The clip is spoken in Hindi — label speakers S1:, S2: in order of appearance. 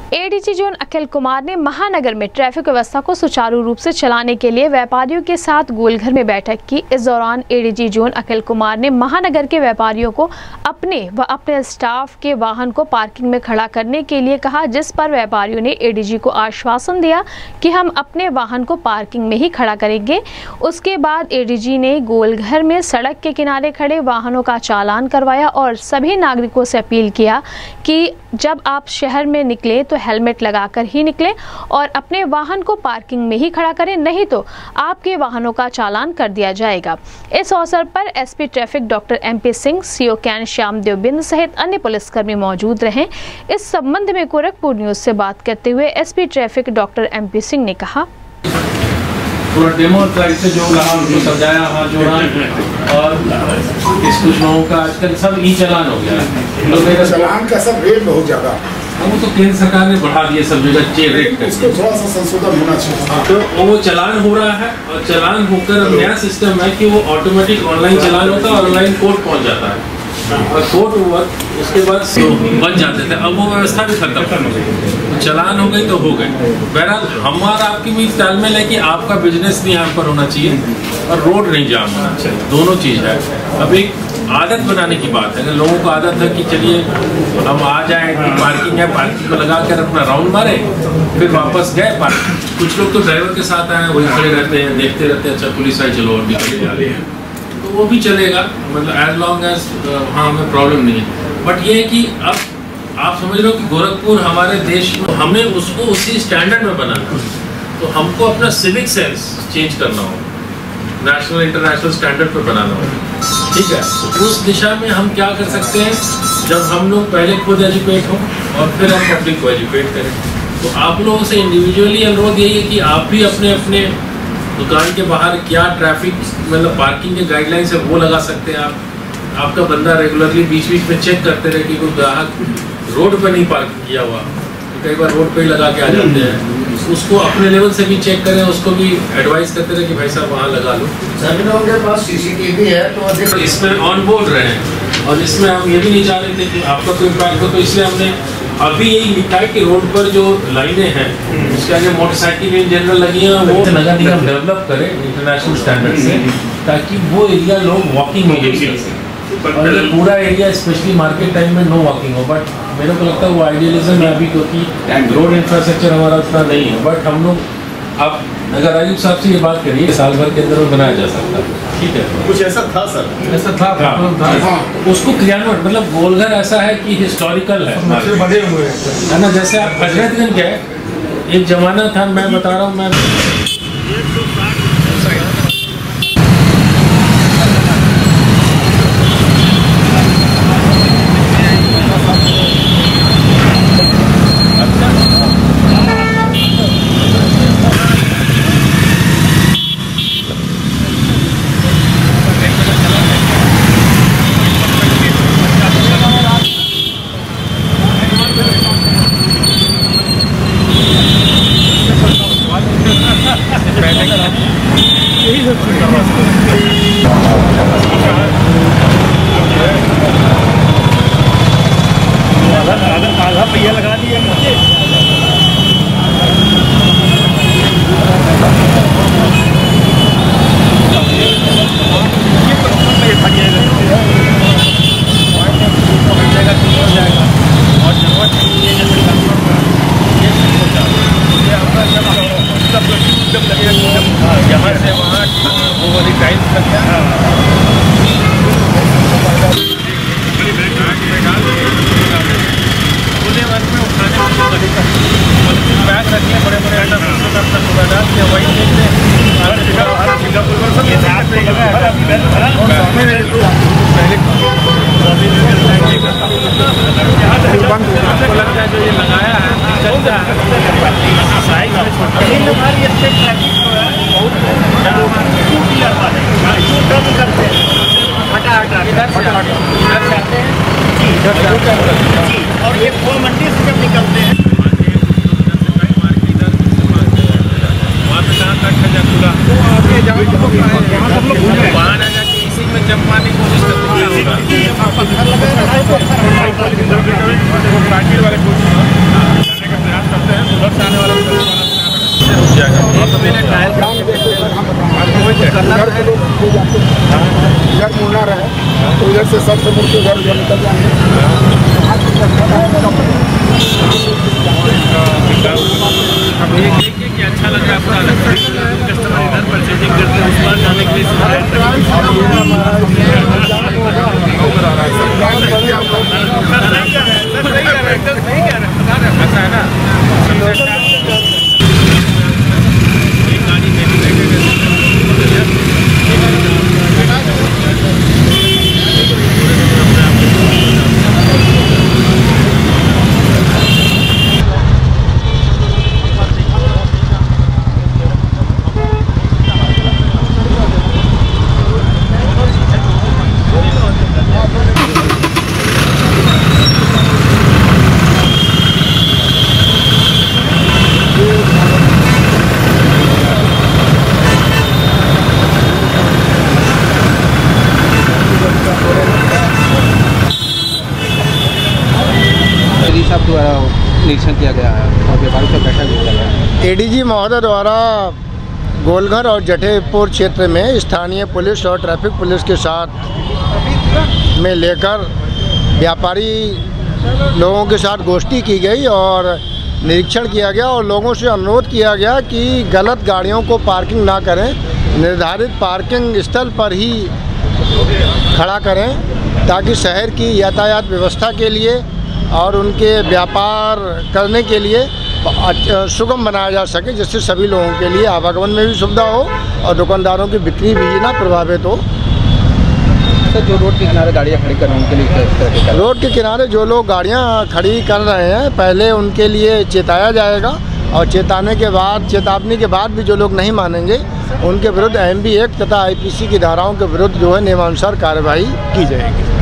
S1: एडीजी जोन अखिल कुमार ने महानगर में ट्रैफिक व्यवस्था को सुचारू रूप से चलाने के लिए व्यापारियों के साथ गोलघर में बैठक की। इस दौरान एडीजी जोन अखिल कुमार ने महानगर के व्यापारियों को अपने स्टाफ के वाहन को पार्किंग में खड़ा करने के लिए कहा, जिस पर व्यापारियों ने एडीजी को आश्वासन दिया कि हम अपने वाहन को पार्किंग में ही खड़ा करेंगे। उसके बाद एडीजी ने गोलघर में सड़क के किनारे खड़े वाहनों का चालान करवाया और सभी नागरिकों से अपील किया कि जब आप शहर में निकले तो हेलमेट लगाकर ही निकलें और अपने वाहन को पार्किंग में ही खड़ा करें, नहीं तो आपके वाहनों का चालान कर दिया जाएगा। इस अवसर पर एसपी ट्रैफिक डॉक्टर MP सिंह, CO कैन श्याम देवबिंद सहित अन्य पुलिसकर्मी मौजूद रहे। इस संबंध में गोरखपुर न्यूज से बात करते हुए एसपी ट्रैफिक डॉक्टर MP सिंह ने कहा,
S2: पूरा डेमो ट्राइल से जो रहा उनको समझाया, हाथ जोड़ा और कुछ लोगों का आजकल सब ई चालान हो गया है। तो मेरा
S3: चालान का सब रेट बहुत ज्यादा,
S2: वो तो केंद्र सरकार ने बढ़ा दिए सब जगह रेट,
S3: इसको थोड़ा सा संशोधन होना चाहिए।
S2: तो वो चालान हो रहा है और चालान होकर नया सिस्टम है कि वो ऑटोमेटिक ऑनलाइन चालान होता है, ऑनलाइन कोर्ट पहुंच जाता है और कोर्ट हुआ उसके बाद बन जाते थे। अब वो व्यवस्था भी खत्म, चालान हो गई तो हो गए। बहरहाल हमारा आपकी भी तालमेल है कि आपका बिजनेस भी यहाँ पर होना चाहिए और रोड नहीं जाम होना चाहिए, दोनों चीज़ है। अब एक आदत बनाने की बात है, अगर लोगों को आदत है कि चलिए हम आ जाएं, पार्किंग है, पार्किंग में लगा कर अपना राउंड मारे फिर वापस गए पार्किंग। कुछ लोग तो ड्राइवर के साथ आए वही खड़े रहते हैं, देखते रहते हैं, अच्छा पुलिस आई चलो और निकल जा रही है, तो वो भी चलेगा, मतलब एज लॉन्ग एज वहाँ हमें प्रॉब्लम नहीं है। बट ये है कि अब आप समझ लो कि गोरखपुर हमारे देश में हमें उसको उसी स्टैंडर्ड में बनाना, तो हमको अपना सिविक सेंस चेंज करना होगा, नेशनल इंटरनेशनल स्टैंडर्ड पर बनाना होगा, ठीक है। तो उस दिशा में हम क्या कर सकते हैं, जब हम लोग पहले खुद एजुकेट हों और फिर हम पब्लिक को एजुकेट करें। तो आप लोगों से इंडिविजुअली अनुरोध यही है कि आप भी अपने अपने दुकान के बाहर क्या ट्रैफिक मतलब पार्किंग के गाइडलाइंस है वो लगा सकते हैं। आपका बंदा रेगुलरली बीच बीच में चेक करते रहे कि कोई ग्राहक रोड पर नहीं पार्किंग किया हुआ, तो कई बार रोड पे ही लगा के आ जाते हैं, उसको अपने लेवल से भी चेक करें, उसको भी एडवाइस करते रहे कि भाई साहब वहाँ लगा लो।
S3: सभी लोगों के पास CCTV है तो
S2: इसमें ऑन बोर्ड रहे और इसमें हम ये भी नहीं चाह रहे थे कि आपका कोई इम्पैक्ट हो, तो इसलिए हमने अभी यही लिखा है कि रोड पर जो लाइनें हैं उसके आगे मोटरसाइकिल इन जनरल लगी हैं, वो नगर निगम डेवलप करे इंटरनेशनल स्टैंडर्ड से, ताकि वो एरिया लोग वॉकिंग में यूज कर सकें और ये पूरा एरिया स्पेशली मार्केट टाइम में नो वॉकिंग हो। बट मेरे को लगता है वो आइडियलिज्म है अभी, क्योंकि रोड इंफ्रास्ट्रक्चर हमारा उतना नहीं है। बट हम लोग अब अगर राजीव साहब से ये बात करिए, साल भर के अंदर बनाया जा सकता है, ठीक है।
S3: कुछ ऐसा था सर,
S2: ऐसा था उसको क्रियान्वयन, मतलब गोलघर ऐसा है कि हिस्टोरिकल है,
S3: बड़े हुए
S2: है ना। जैसे आप हजरतगंज गए, एक जमाना था, मैं बता रहा हूँ, मैं
S4: आधा पहिया लगा दिया मुझे। यहाँ से वहाँ वो वाली टाइम बैग रखिए, बड़े बड़े लगता है जो ये लगाया है चलता है और ये फूल मंडी से जब निकलते हैं वहाँ ना जाके इसी में जब पाने की कोशिश करते हैं।
S3: से सब से मुड़ के घर निकल जाएंगे।
S4: अब ये देखिए कि अच्छा लग रहा है, पूरा लगता है कस्टमर इधर परचेजिंग करते हैं, उस बार जाने के लिए ऐसा है ना।
S5: साहब द्वारा निरीक्षण किया गया है और व्यापारी से बैठक भी किया गया।
S3: एडीजी महोदय द्वारा गोलघर और जटेपुर क्षेत्र में स्थानीय पुलिस और ट्रैफिक पुलिस के साथ में लेकर व्यापारी लोगों के साथ गोष्ठी की गई और निरीक्षण किया गया और लोगों से अनुरोध किया गया कि गलत गाड़ियों को पार्किंग ना करें, निर्धारित पार्किंग स्थल पर ही खड़ा करें ताकि शहर की यातायात व्यवस्था के लिए और उनके व्यापार करने के लिए सुगम बनाया जा सके, जिससे सभी लोगों के लिए आवागमन में भी सुविधा हो और दुकानदारों की बिक्री भी ना प्रभावित हो।
S5: तो जो रोड के किनारे गाड़ियाँ खड़ी कर रहे हैं उनके लिए
S3: रोड के किनारे जो लोग गाड़ियाँ खड़ी कर रहे हैं पहले उनके लिए चेताया जाएगा और चेतावनी के बाद भी जो लोग नहीं मानेंगे उनके विरुद्ध MB एक्ट तथा IPC की धाराओं के विरुद्ध जो है नियमानुसार कार्रवाई की जाएगी।